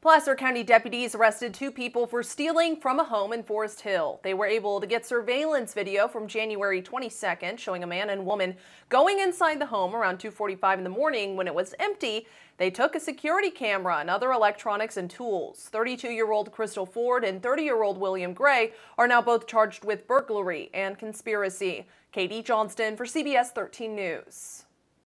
Placer County deputies arrested 2 people for stealing from a home in Foresthill. They were able to get surveillance video from January 22nd showing a man and woman going inside the home around 2:45 in the morning when it was empty. They took a security camera and other electronics and tools. 32-year-old Crystal Ford and 30-year-old William Gray are now both charged with burglary and conspiracy. Katie Johnston for CBS 13 News.